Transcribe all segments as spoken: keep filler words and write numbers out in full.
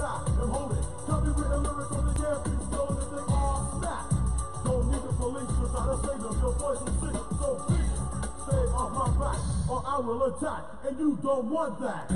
I am holding. Copywritten lyrics on the air, beats blowing and they all snap. Don't need the police to try to save them. Your voice will sing, so please stay off my back, or I will attack, and you don't want that.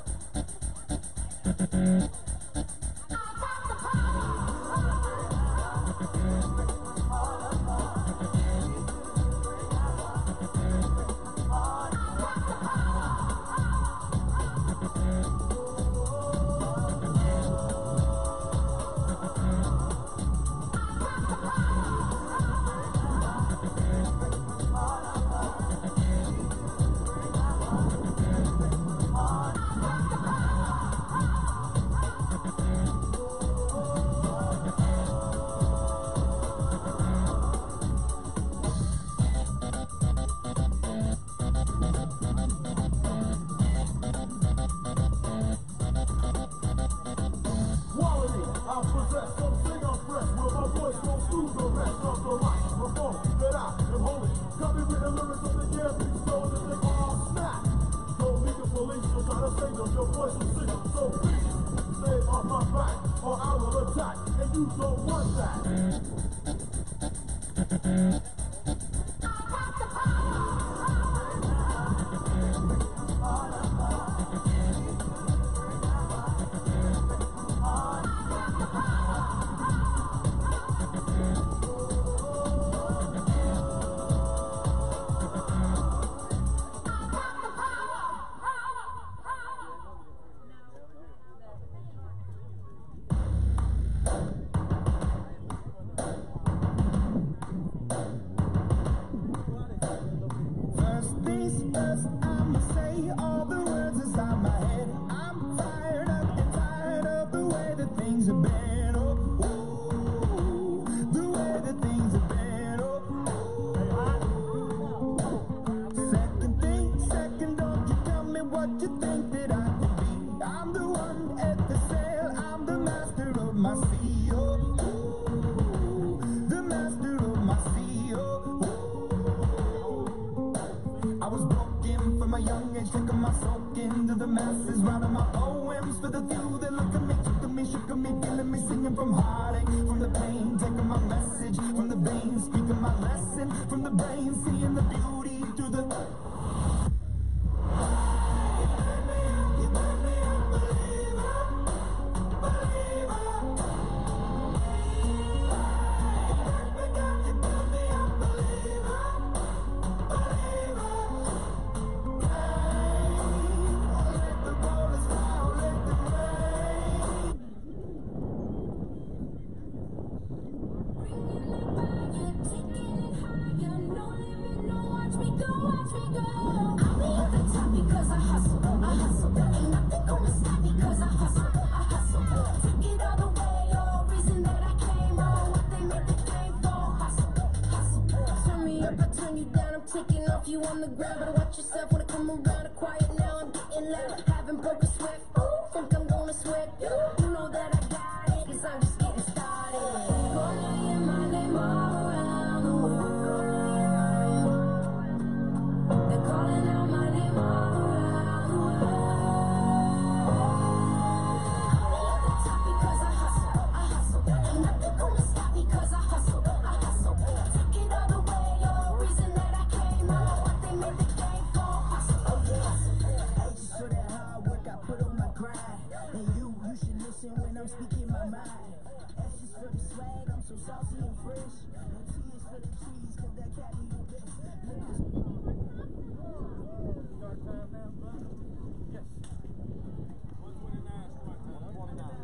You on the ground, better watch yourself when I come around. Quiet now, I'm getting loud. Haven't broke a sweat. Ooh, think I'm gonna sweat. You, you know that I got it, cause I'm just getting started. Calling my name all around the world. They're calling out my name all around the world. I'm at the top because I hustle, I hustle. Ain't nothing gonna stop me cause I hustle, I hustle. Take it all the way, you're the reason that I came on. When I'm speaking my mind, ashes for the swag, I'm so saucy and fresh. No tears for the trees, cause that caddy the best. Start time now, bud? Yes. one twenty-nine start time. one twenty-nine.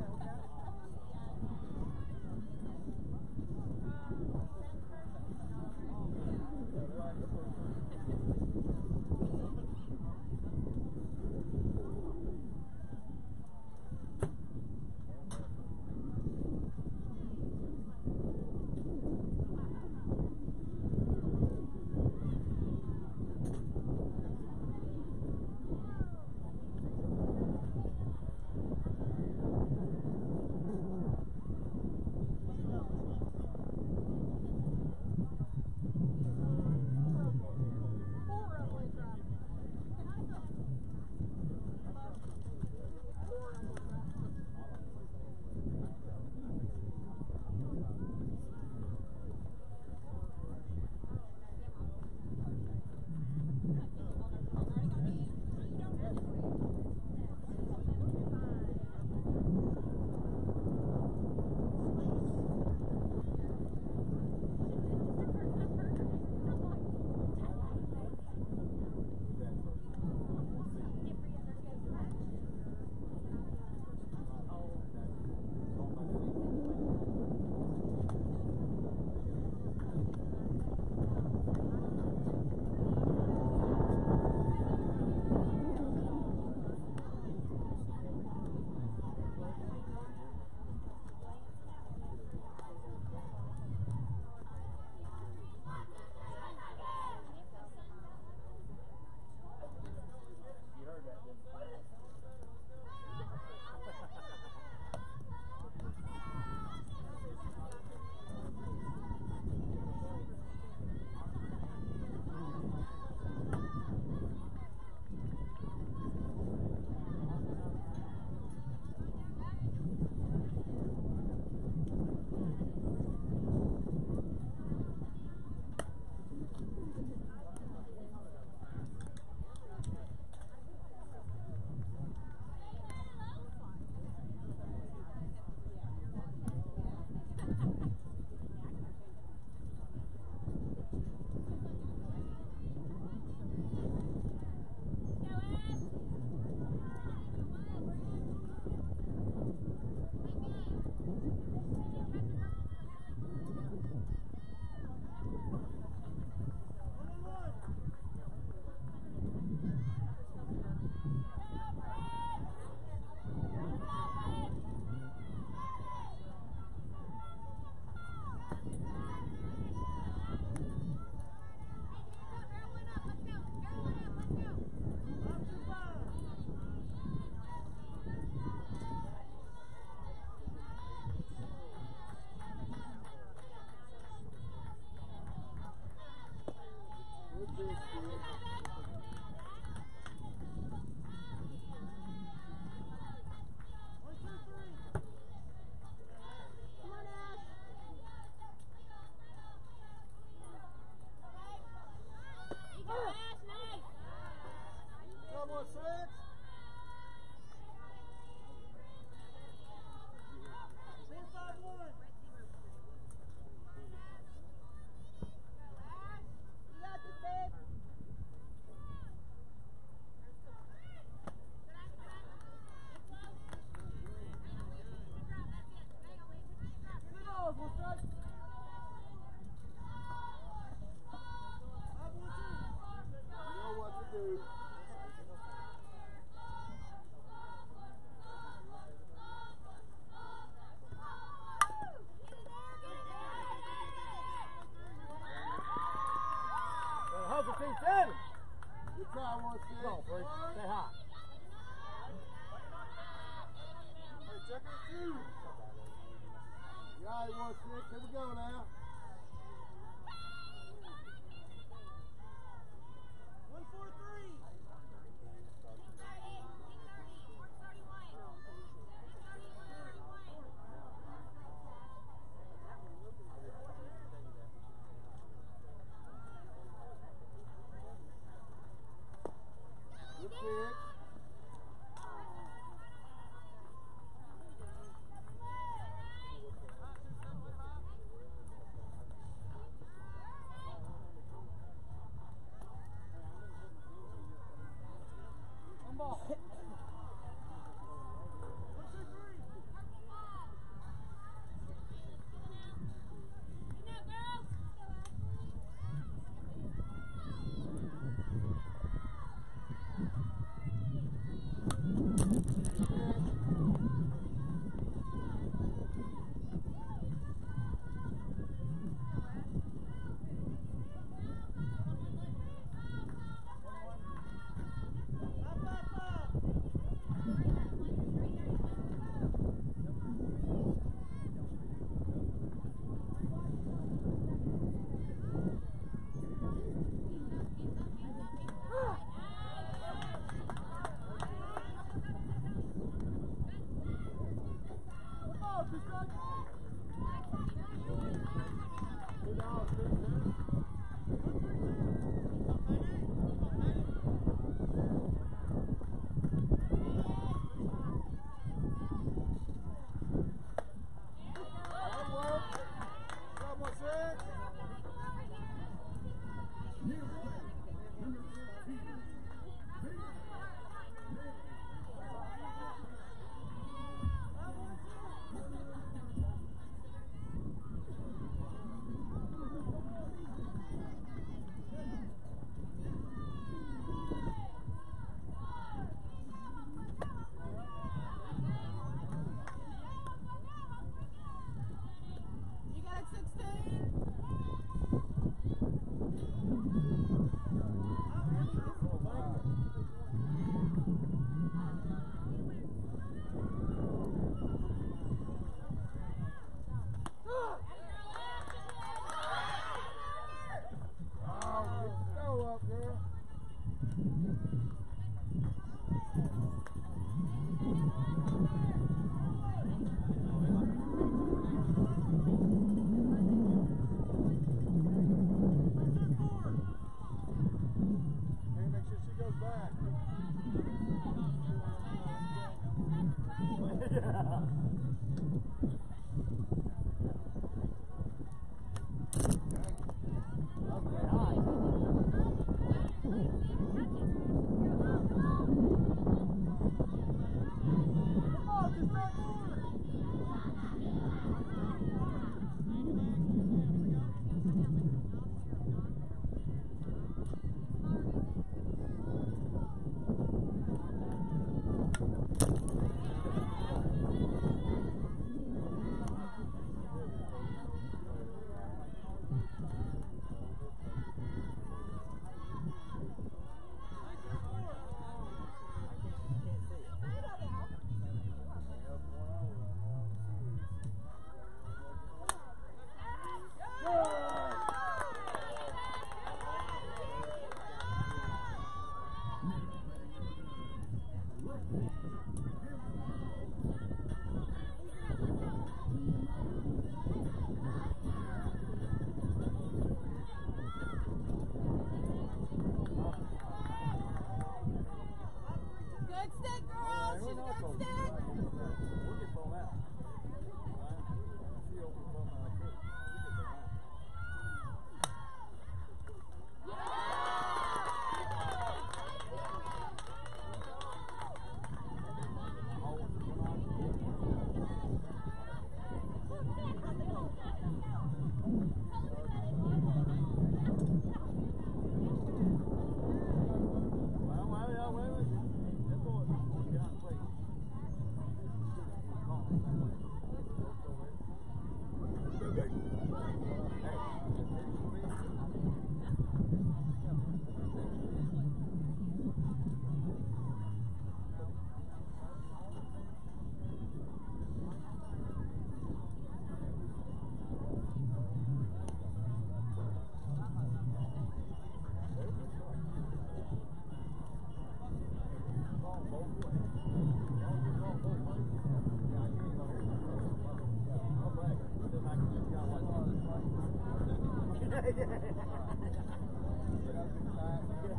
on, Free. Stay high. Hey, check it too. You all right, one six. Here we go now. One four three. Good kick. One ball.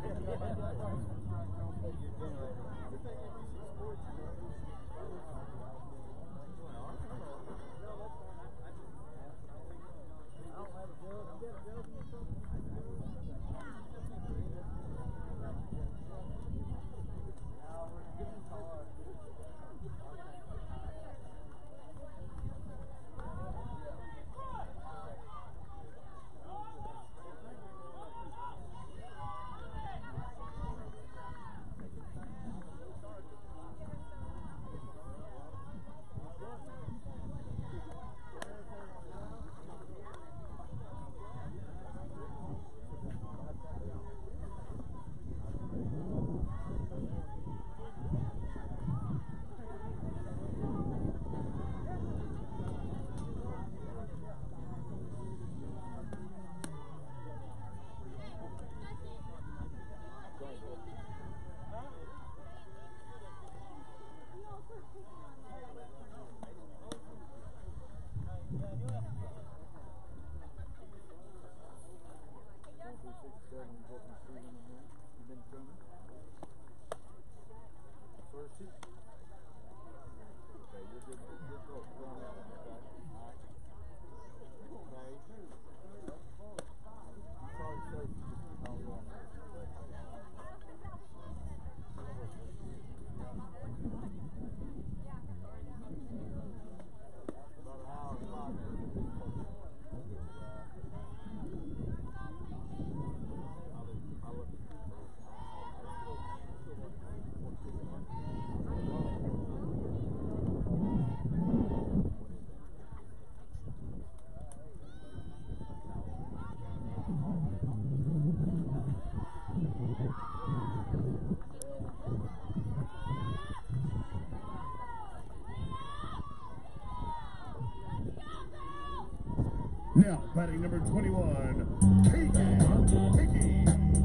Now, batting number twenty-one, Kiki. Kiki.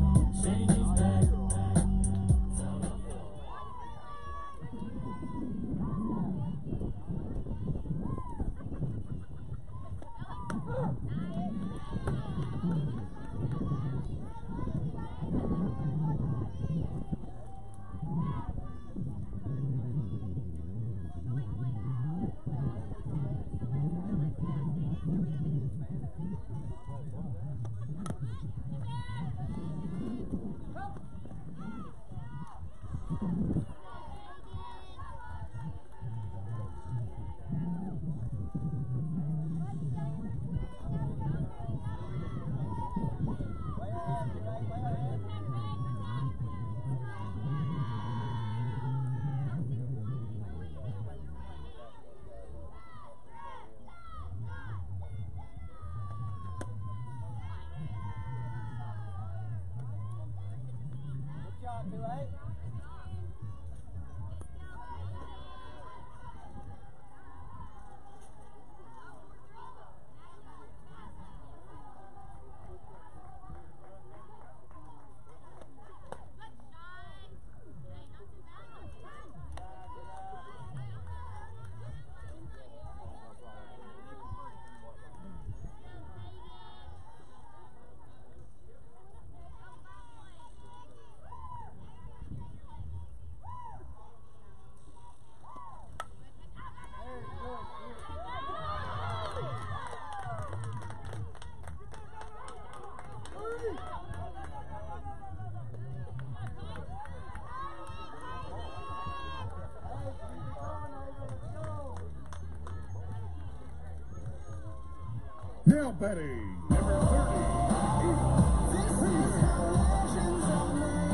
Now batting, number thirty. This is how legends are made.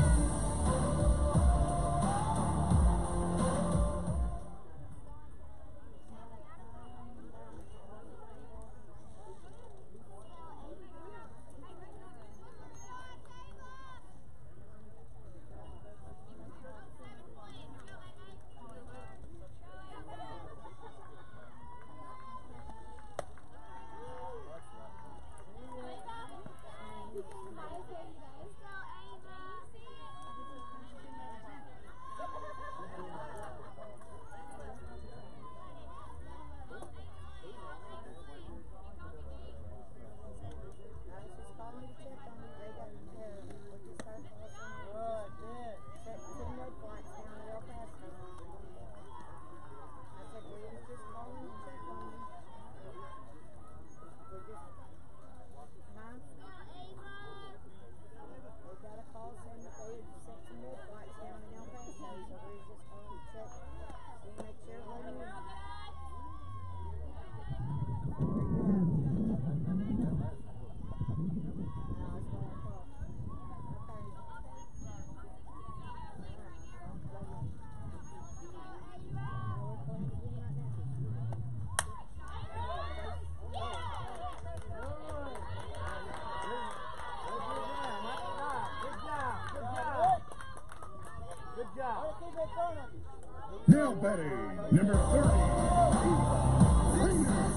Now batting, number thirty, Venus.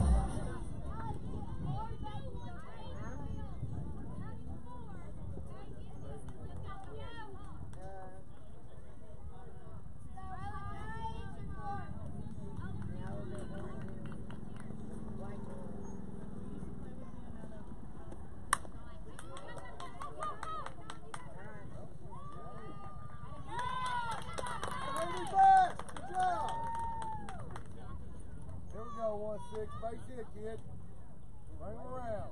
one six, base hit, kid. Bring him around.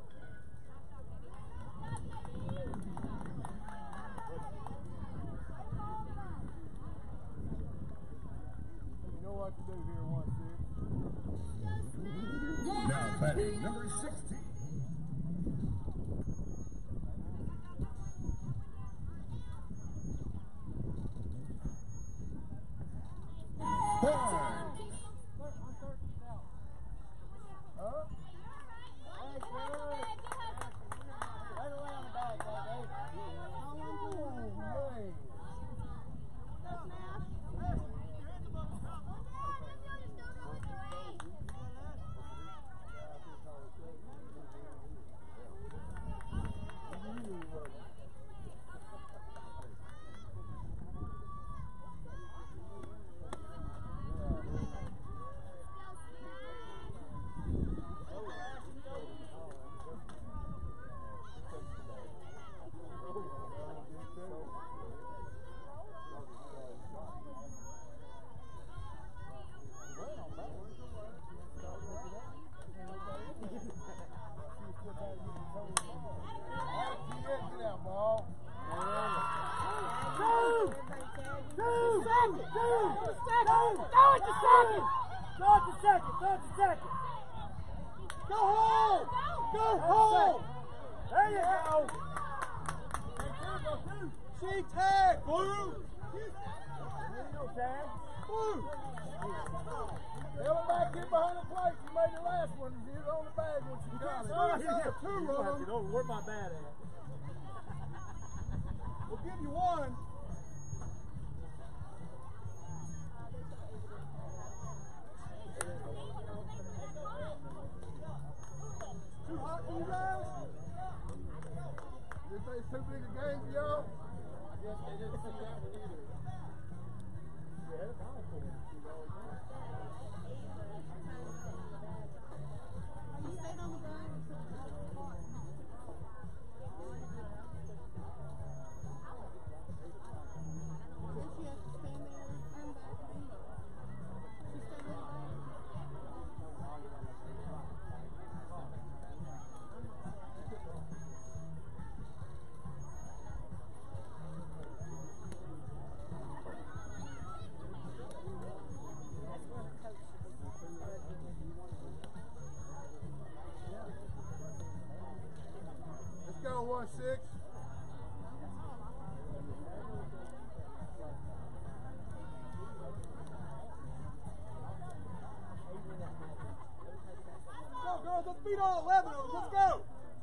You know what to do here, one six. Now batting, number sixty. Five. Where's my bat at? We'll give you one. Too hot for you guys? You think it's too big a game for y'all? I guess they didn't see that one either. Yeah, it's all cool. You stayed on the ground until it got hot. one six. Go, girls, let's beat all eleven of them. Let's go.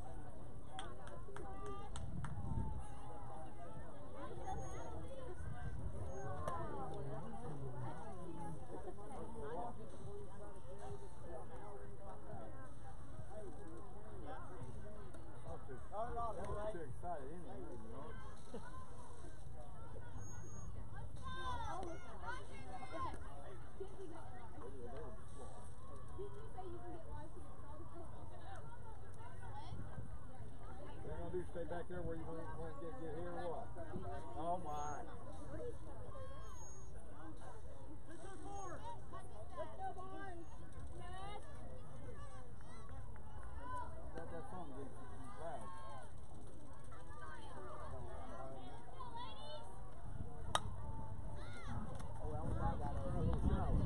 Stay back there where you want to get, get here or what? Oh my. That, that phone gets loud. Oh, I was like that a little shower.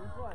play.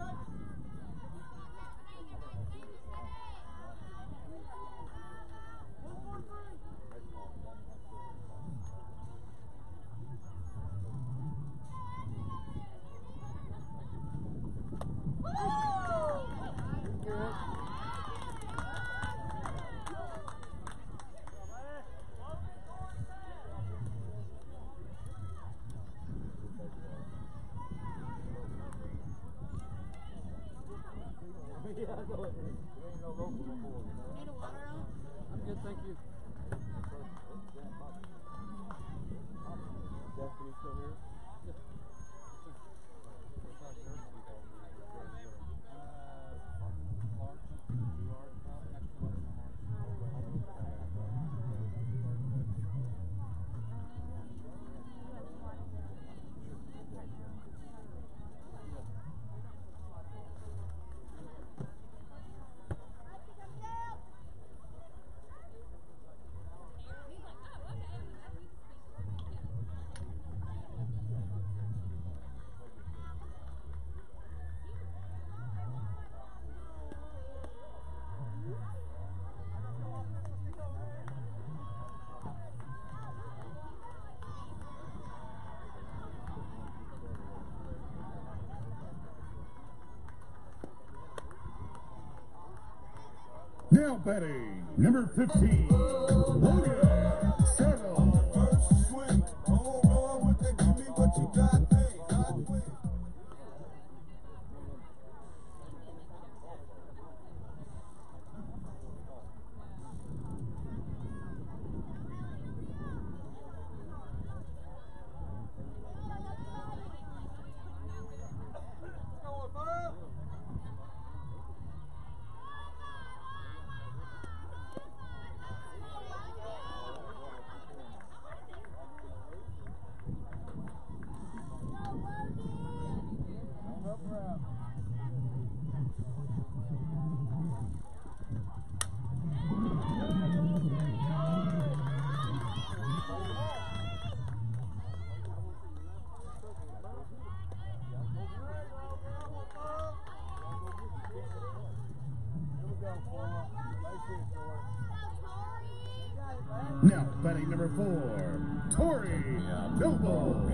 Need a water out? I'm good, thank you. Destiny still here? Yes. Now batting, number fifteen, Logan Settle. First swing, home run with that, give me what you got, hey, God, wait. Now batting number four, Tori Bilbo.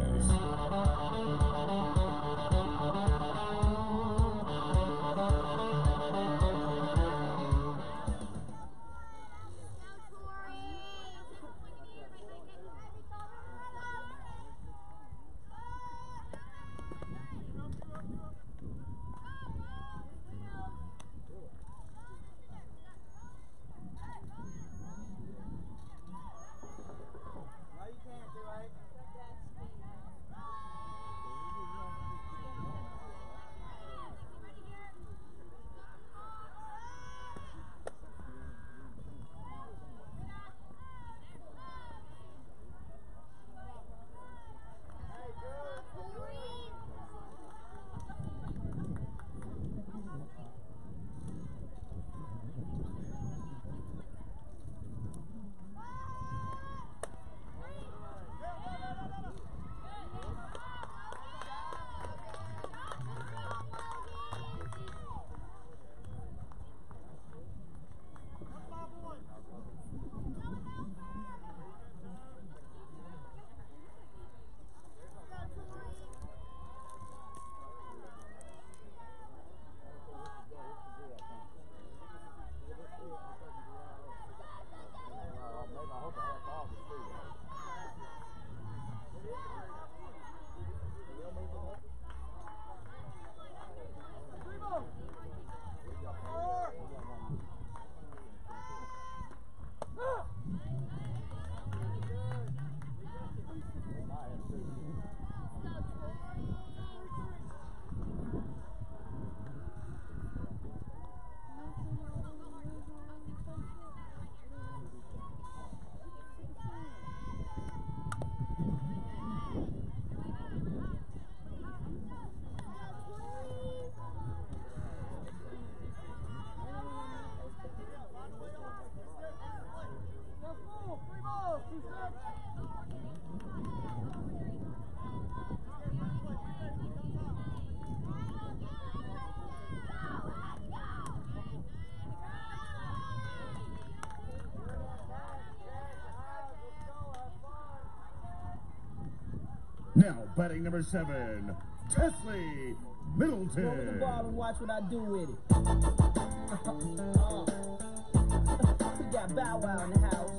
Now batting number seven, Tesley Middleton. Go with the ball and watch what I do with it. uh, we got Bow Wow in the house.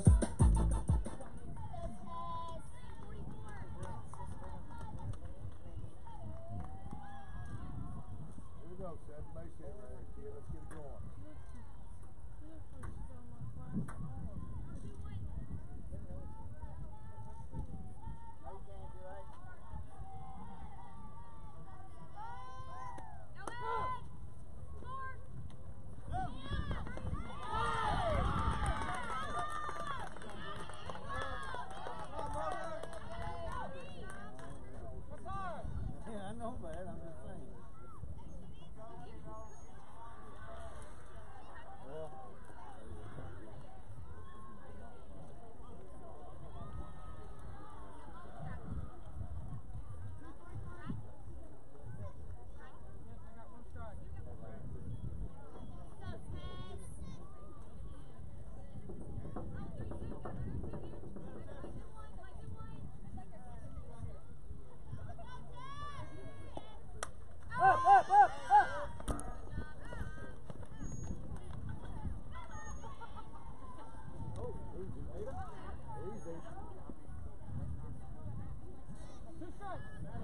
Here we go, Seth. Base hit right here, kid. Let's get it going. Yeah, I know, man. I'm just saying. Up, up, up, up! Oh, easy, Ada. Easy. Two strikes.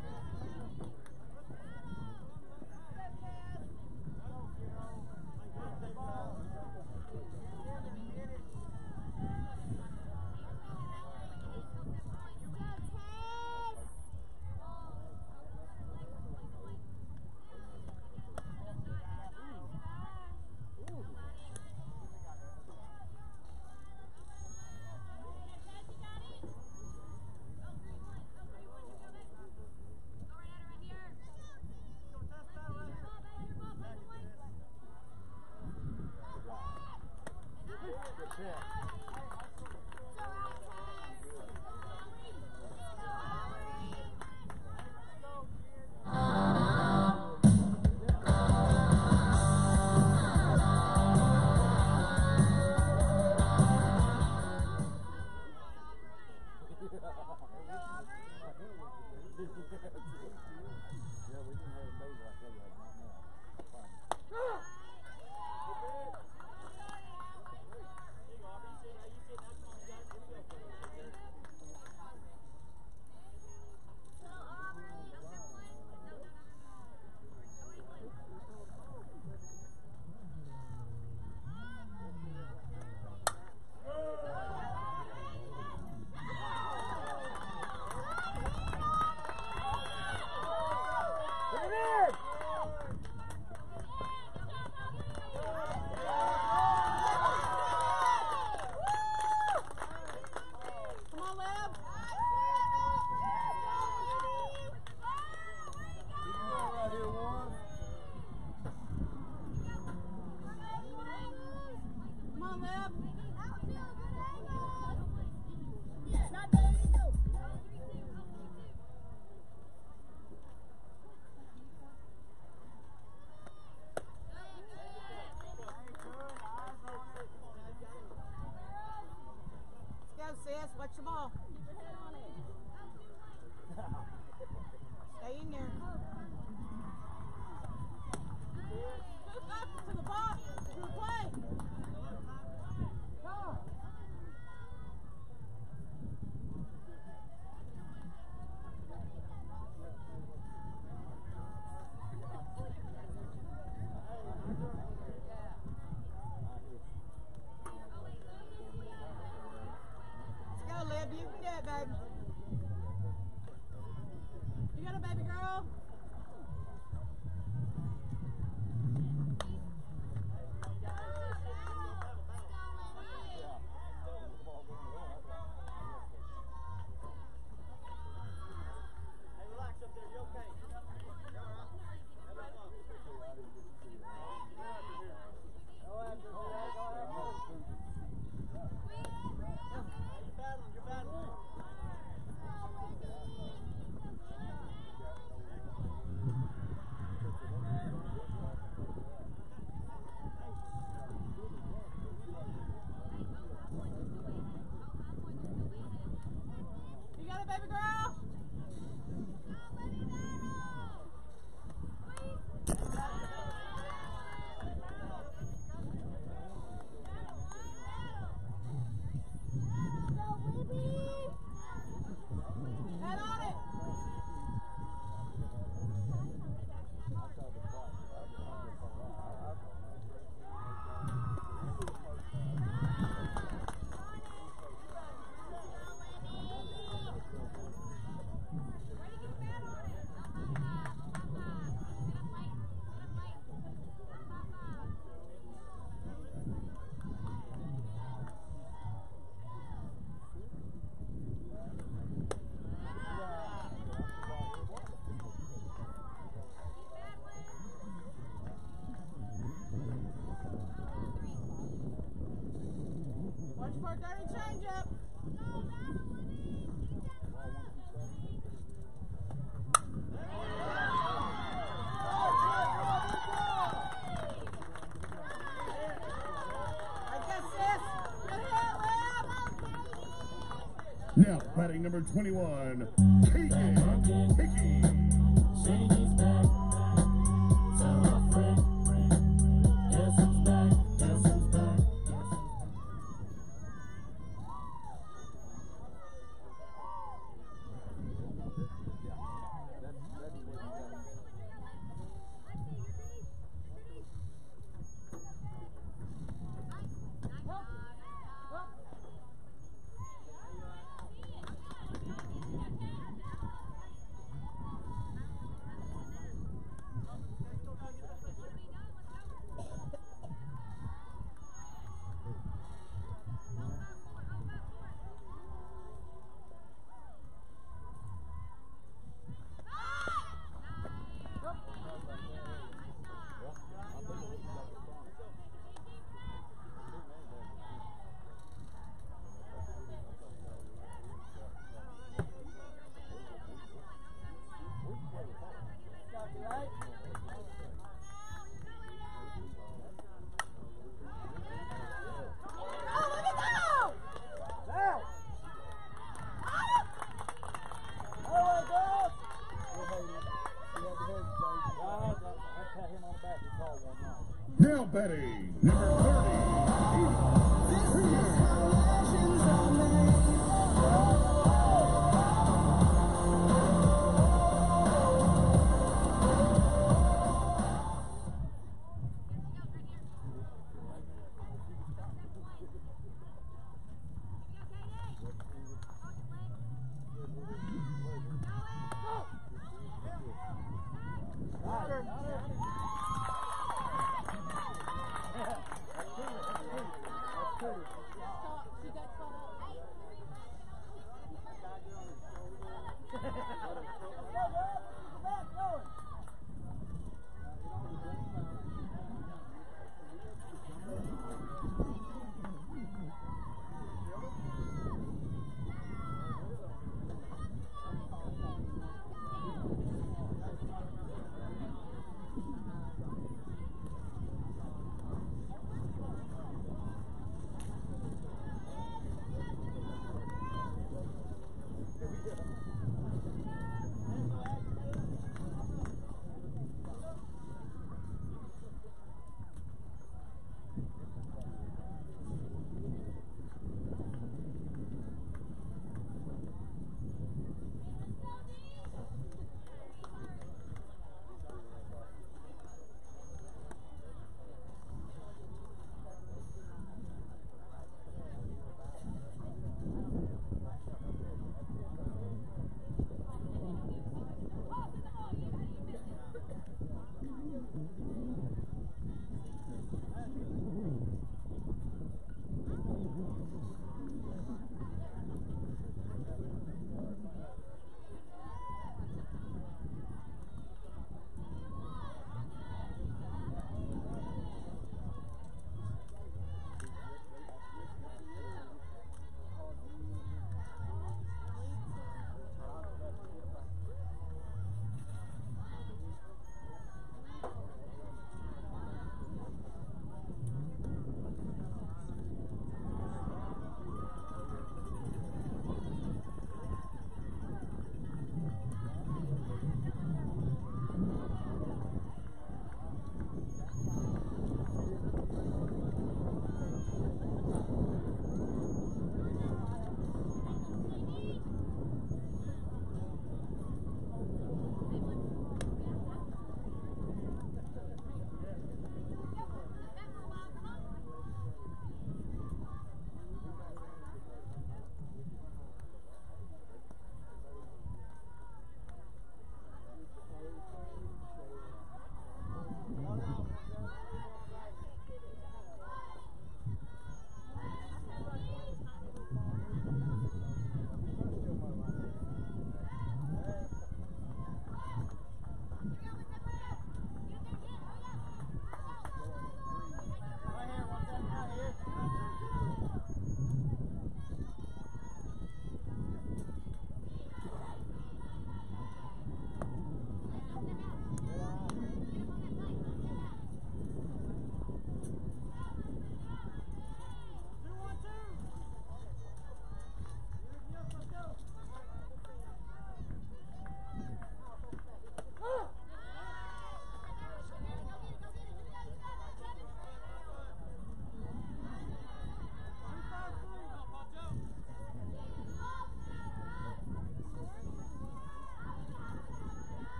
Sis, watch the ball. Stay in there. Move up to the ball, to the play. Baby. You got a baby girl? Hey, relax up there. You okay? Go after, go after. You're battling, you're battling. You got a baby girl? Now batting number twenty-one, Keegan Hickey. Shady's back. Tell a friend. Guess who's back? Guess who's back? Now batting number thirty,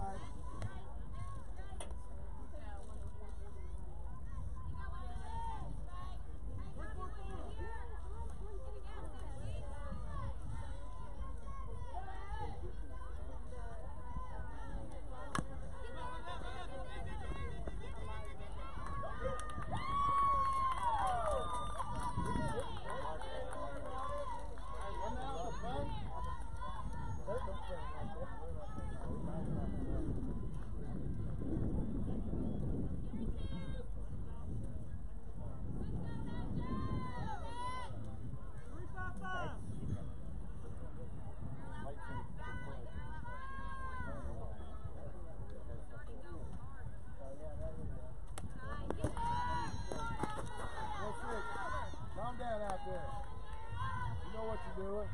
side. Calm down out there. You know what you're doing.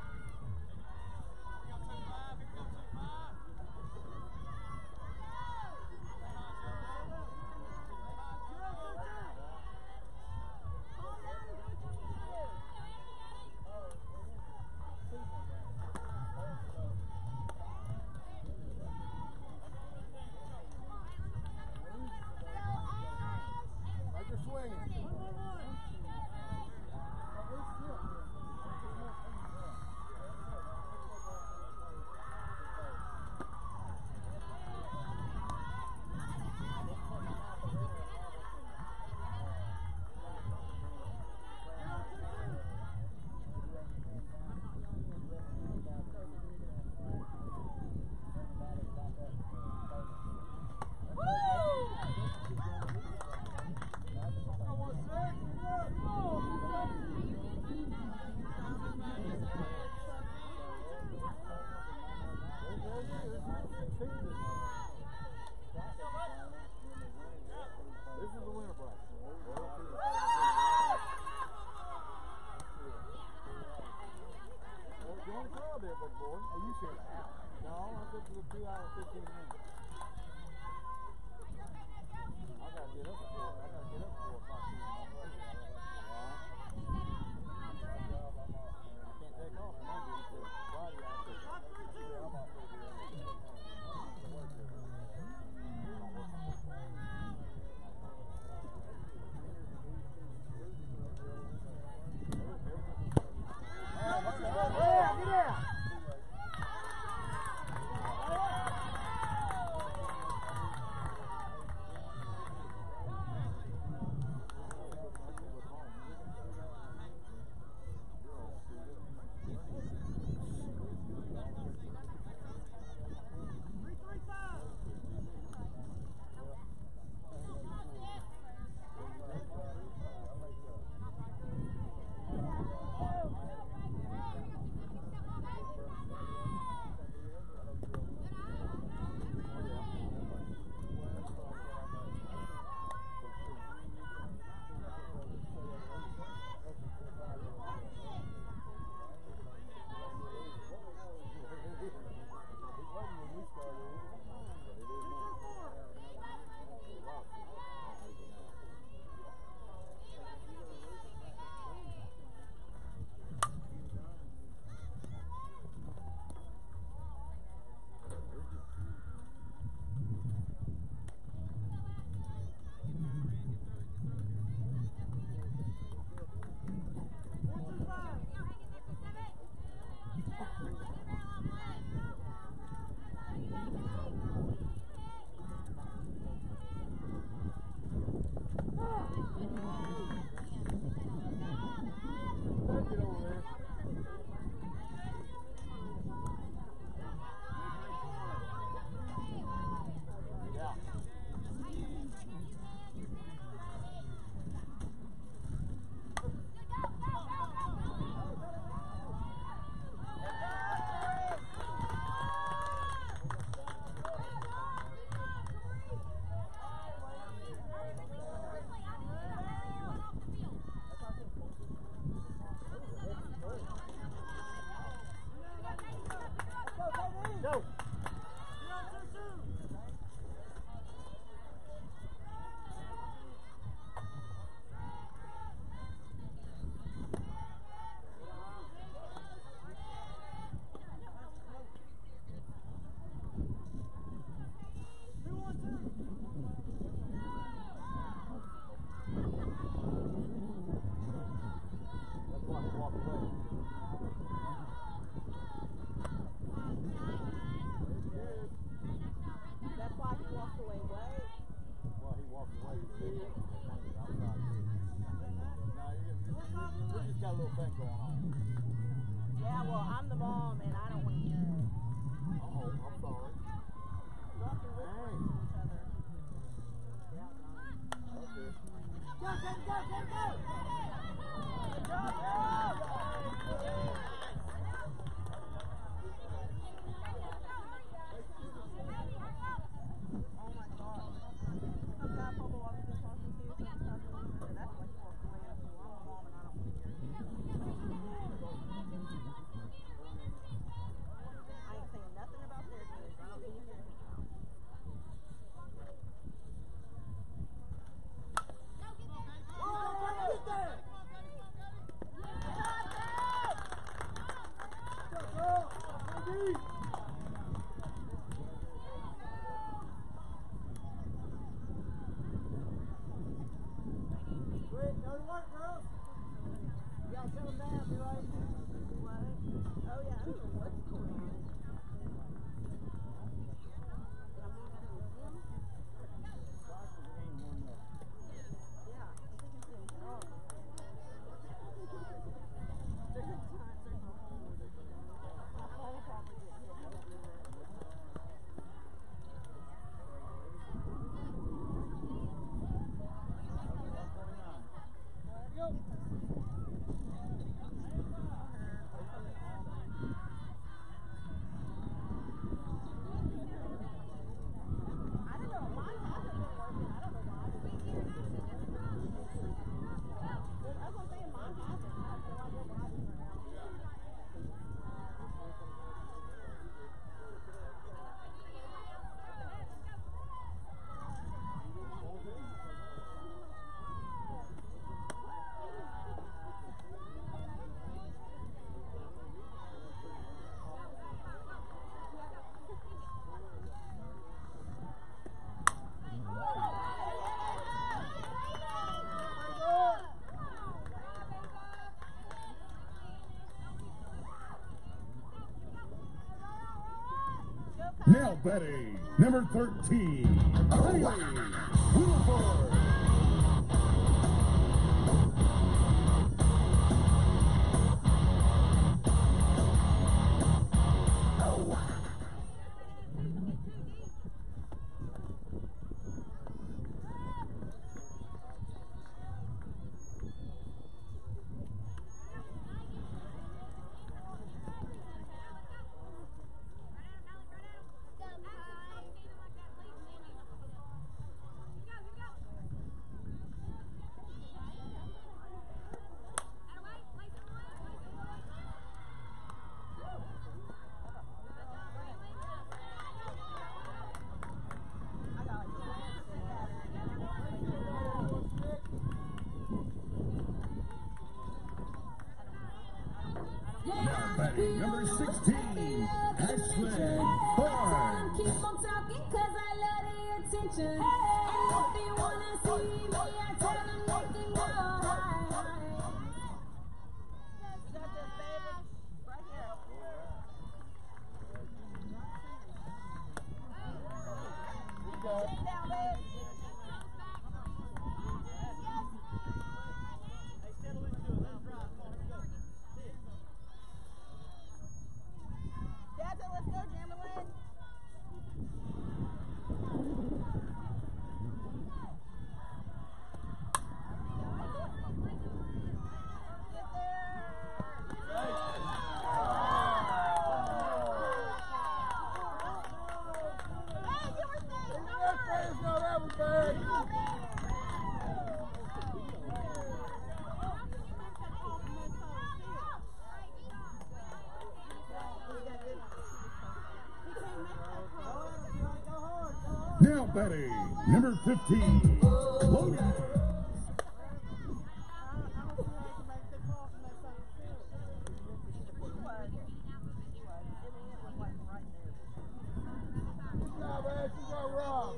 Like you're swinging. This is the winner bracket. Well, join the crowd there, big boy. Oh, you said out. No, I said it was two hours and fifteen minutes. I gotta get up at four. I gotta get up at four o'clock. I can't take off Monday until Friday. I think. Yeah, I'm off for the thing going on. Yeah, well, I'm the mom and I don't want to hear it. Uh-oh, I'm sorry. We'll have to whisper to each other. Yeah, Okay. go, go, go, go, go! Good job, girl! Oh my God. Some guy Papa I was just talking to, so I was talking to him, and that's why he walked away. I said, well, I'm a mom and I don't want to hear it. I ain't saying nothing about their kids. I don't need to hear it. Oh, get there! Great, good work, girls. You gotta settle down, be right. What? Oh, yeah, I don't know what's going on. Did I move to the gym? Yeah, I'm thinking to himself. They're good times, they're no home. My phone probably get hit. I don't know that. I don't know. Mine hasn't been working. I don't know why. I was gonna say mine hasn't. I have no idea why these are out. Now batting, number thirteen, Haley Wilford. Now batting, number sixteen, Ashley Barnes. Keep on talking cause I love the attention. And if they wanna see me, I tell them they can go high. Got this, baby. Right here. You got it. Sit down, babe. Hey, settle into it. Let him drive. Come on, here we go. Sit. Dada, let's go, Jermalyn. Get there. Hey, you were saying no. That friends know that was bad. Now batting, number fifteen, Logan. Good job, Ash. You got Rob.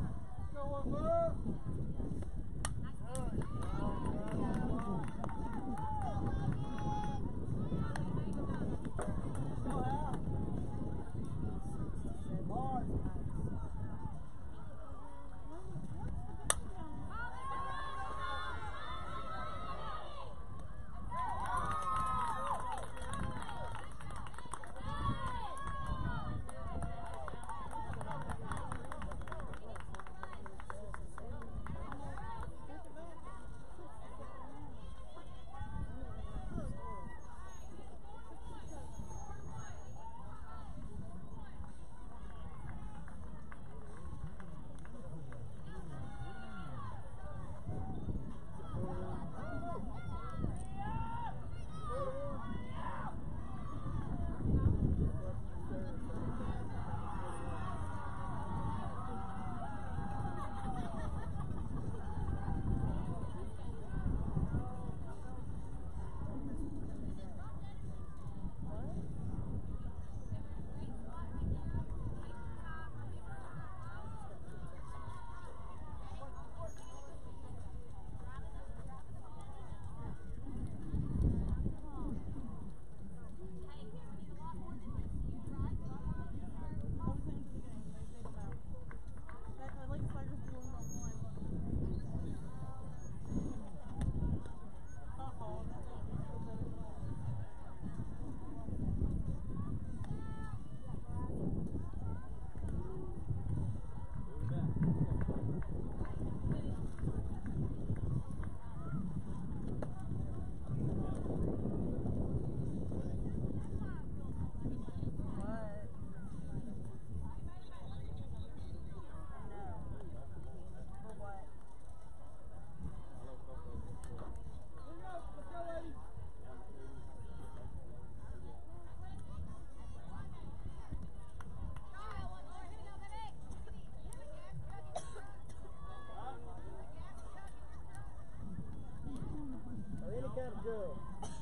Go on, bud.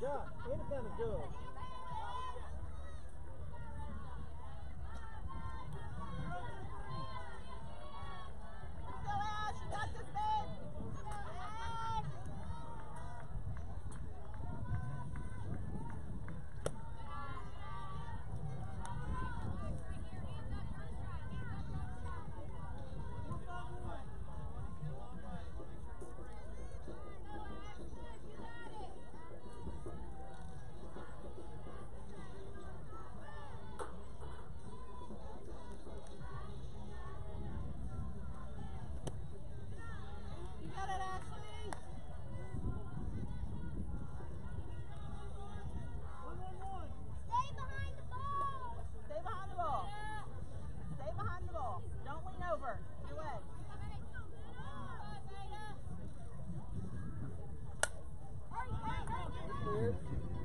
shot, any kind of jug. Go, Ash. You got this, babe. Ash. You got it, Ashley. One, one, one. Stay behind the ball. Stay behind the ball. Stay behind the ball. Don't lean over. Your way. Clear.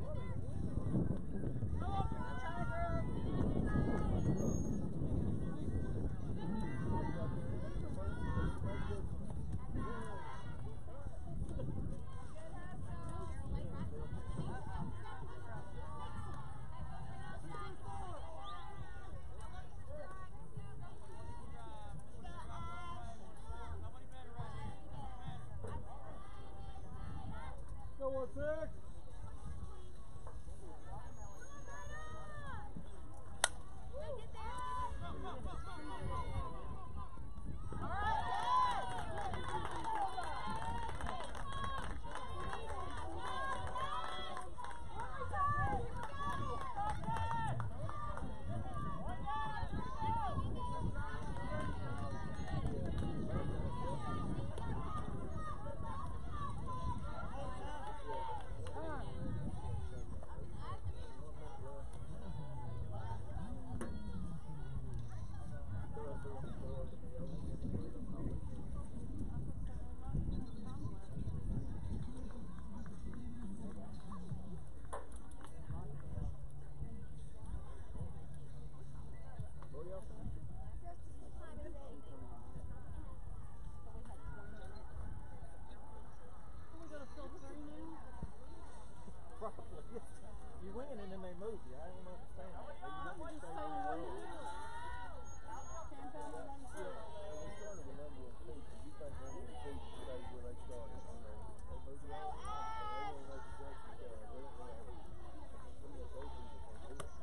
Go one six. You win and then they move you. I don't understand. They usually stay on the road. They started the number of feet. You think number of feet stays where they started. They move you all the time. They don't know the direction to go. They don't know how to do it. Some of those people can't do it.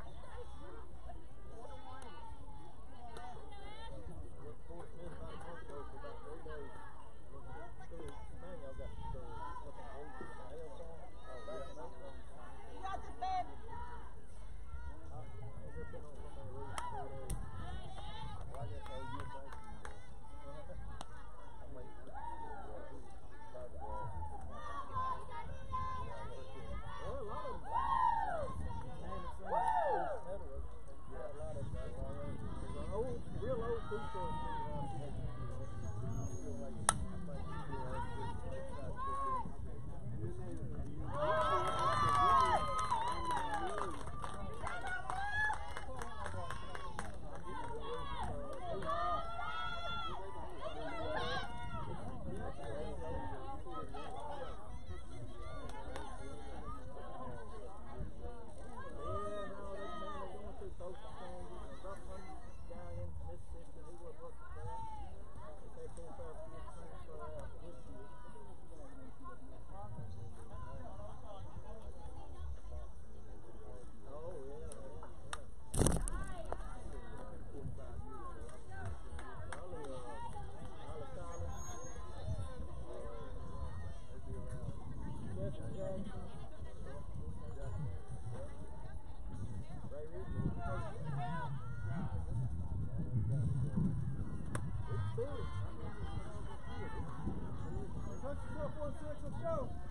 What forced me not to come close for about three days. Man, y'all got to go fucking hold it. Hailstorm. Oh, yeah, no problem. You got this, babe. I've been on some of the roads for four days. Well, I guess I would get back to you. I might get five balls. Well, a lot of them. And it's uh, metal. Yeah, a lot of them. There's an old, real old two-story street house. I feel like I might be here after this place out Touch yourself, one six, let's go.